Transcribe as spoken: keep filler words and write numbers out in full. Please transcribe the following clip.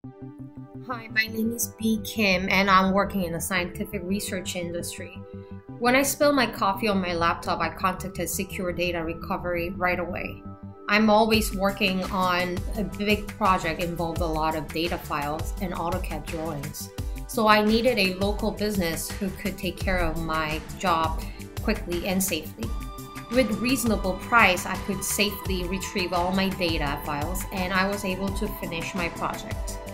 Hi, my name is B. Kim and I'm working in the scientific research industry. When I spilled my coffee on my laptop, I contacted Secure Data Recovery right away. I'm always working on a big project involved a lot of data files and AutoCAD drawings. So I needed a local business who could take care of my job quickly and safely. With reasonable price, I could safely retrieve all my data files and I was able to finish my project.